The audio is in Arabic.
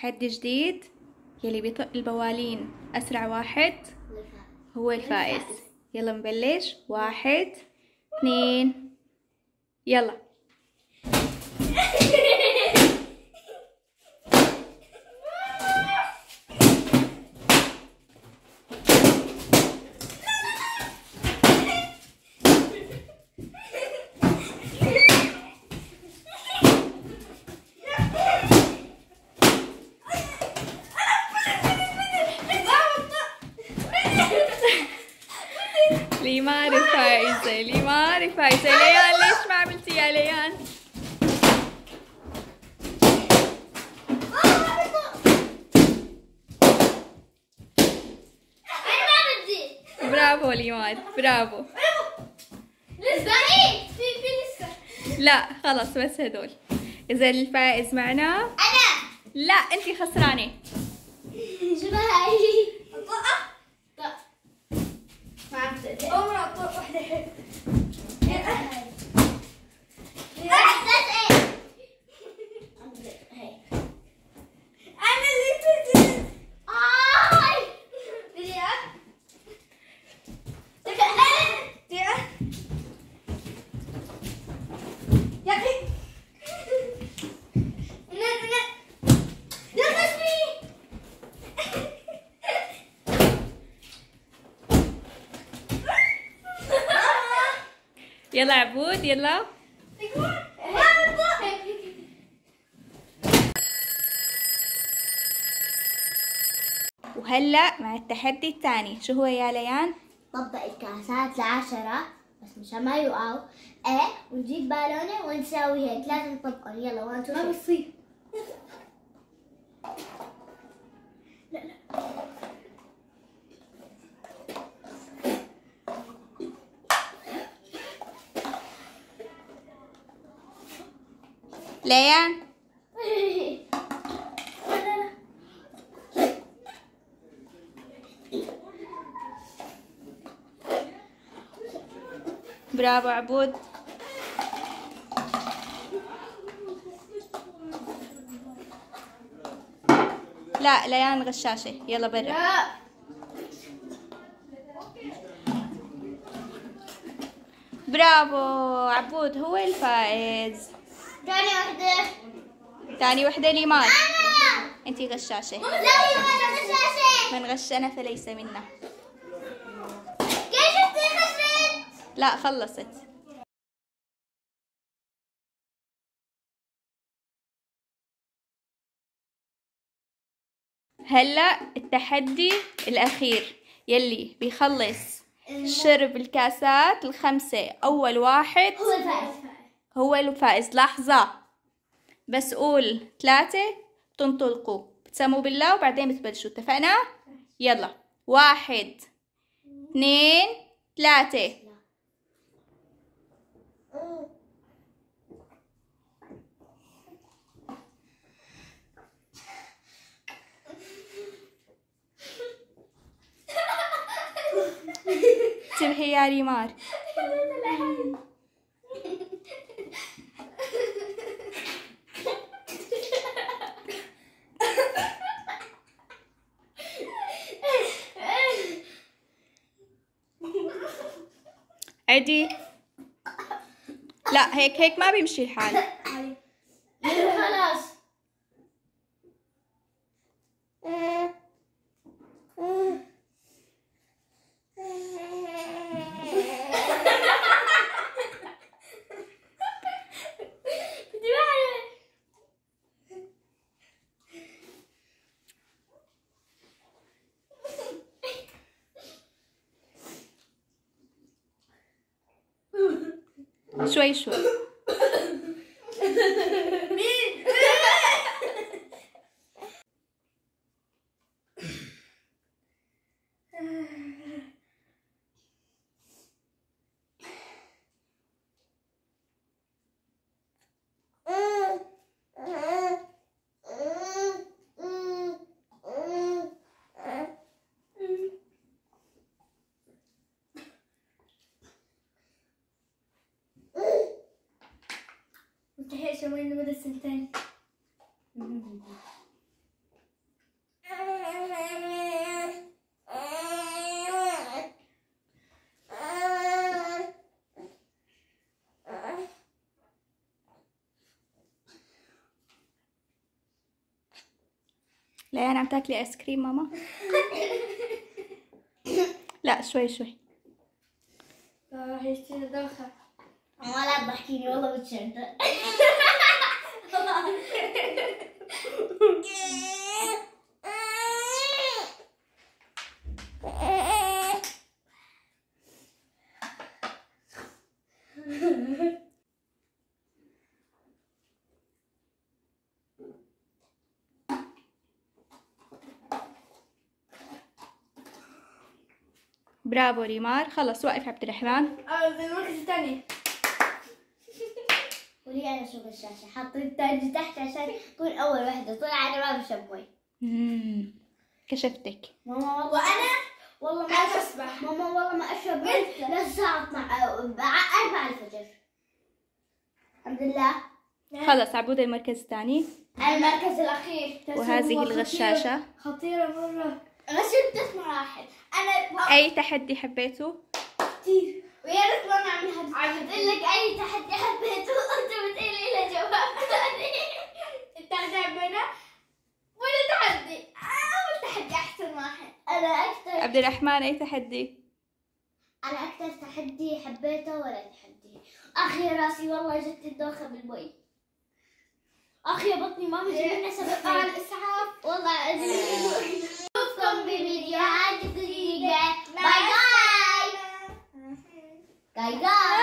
تحدي جديد، يلي بيطق البوالين أسرع واحد هو الفائز. يلا نبلش. 1 2 يلا. ليمان الفائزة، ليمان الفائزة. ليان ليش ما عملتي يا ليان؟ برافو ليمان، برافو. لسه في لسه. لا خلص بس هدول. إذا الفائز معنا أنا. لا أنتي خسرانة. شو هاي؟ طق. ما عم تقدر. أول أطق واحدة حلوة. يلا عبود يلا. وهلا مع التحدي الثاني. شو هو يا ليان؟ طبق الكاسات ل10 بس مشان ما يوقعوا. ونجيب بالونه ونساوي هيك. لازم نطبقهم. يلا 1 2 ما بصير. لا لا. ليان برافو عبود. لا ليان غشاشة. يلا برا. لا. برافو عبود هو الفائز. ثاني وحدة. ثاني وحدة ليمان. انتي غشاشة. لا يا غشاشة. من غشنا فليس منا. كيف شفتي خسرت؟ لا خلصت. هلا التحدي الأخير يلي بيخلص شرب الكاسات ال5 أول واحد هو الفائز. هو الفائز. لحظة بس قول 3 تنطلقوا بتسموا بالله وبعدين بتبلشوا. اتفقنا؟ يلا 1 2 3. انتبهي يا ريمار. عدي. لا هيك ما بيمشي الحال. خلاص. شوي شوي. انتهيت شوي لمدة سنتين. ليان عم تاكلي ايس كريم ماما؟ لا شوي شوي. راح يشتري دوخة. ولا بحكيني والله بتشنطر. برافو ريمار. خلص وقف عبد الرحمن. المركز الثاني. قولي انا شوف الشاشة حطيت تاج تحت عشان تكون اول وحدة طلع انا ما بشبوي. كشفتك. ماما والله وانا والله ما أنا أسبح. ماما والله ما اشرب للساعة 4 الفجر. الحمد لله. خلص عبود المركز الثاني. المركز الاخير. وهذه الغشاشة. خطيرة مرة. غسلت 3 مراحل. انا اي تحدي حبيته؟ كثير ويا ريت ما نعملها. بقول لك اي تحدي حبيته وانت بتقولي له جواب ثاني. انت عجبنا ولا تحدي؟ اول تحدي احسن واحد. انا اكثر عبد الرحمن اي تحدي؟ انا اكثر تحدي حبيته ولا تحدي. اخي راسي والله جت الدوخه بالبوي. اخي يا بطني ماما جبنا سبب الاسعاف والله نشوفكم بفيديوهات جديده. باي باي. باي باي.